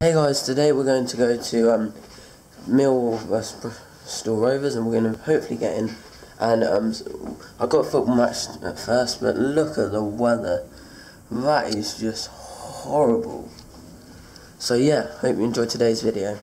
Hey guys, today we're going to go to Mill vs Bristol Rovers, and we're going to hopefully get in. And I got a football match at first, but look at the weather. That is just horrible. So yeah, hope you enjoyed today's video.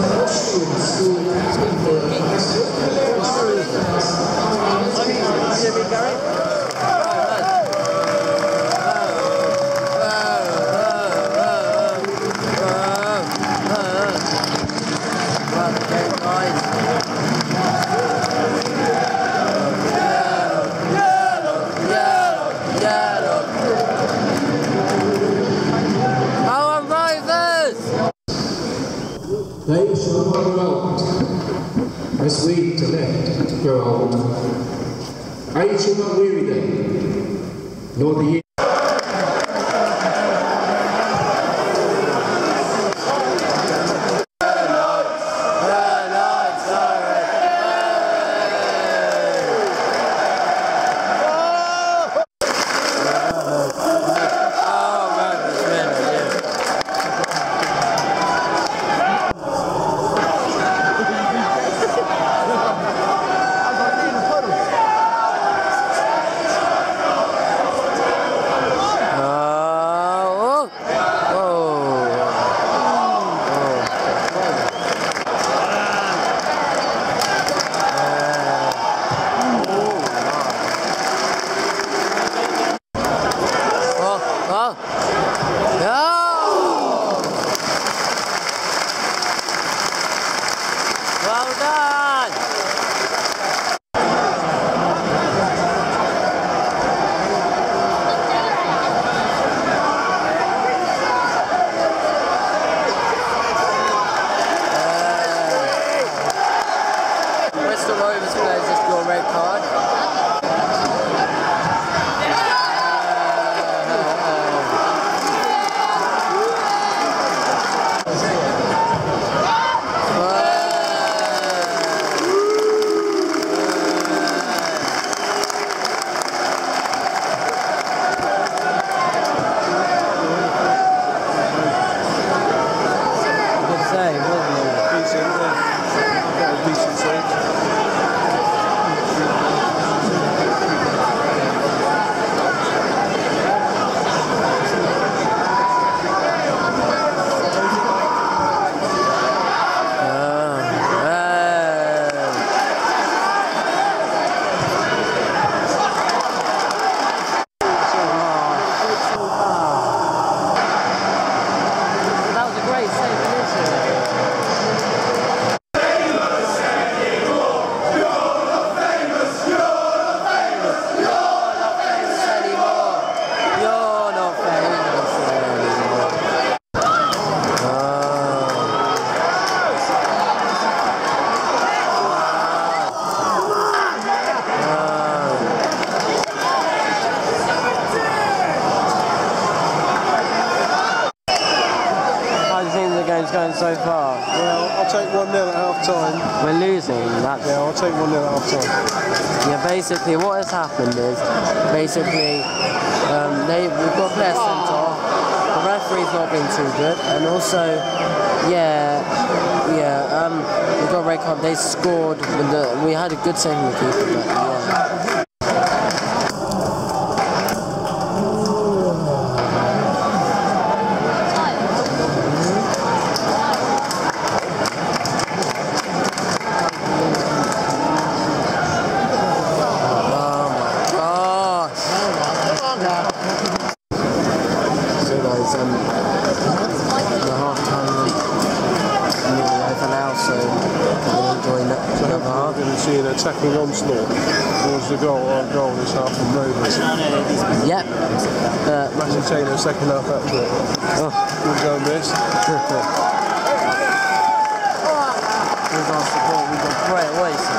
They shall not melt, as we to left grow old. Age shall not weary them, nor the year. Well done! Bristol Rovers players just got a red card. Going so far? Well, I'll take 1-0 at half time. We're losing, that's... Yeah, I'll take 1-0 at half time. Yeah, basically what has happened is, basically, we've got players sent off, the referee's not been too good, and also, we got a red card, they scored, we had a good save from the keeper, but yeah. The half time nearly over now, so we're enjoying it. So we're going to see an attacking onslaught towards the goal. Our goal is half from Rovers. Yep. Matty Taylor, second half hat trick. Oh. Good goal, miss. Here's our support, we've got Brett Waste.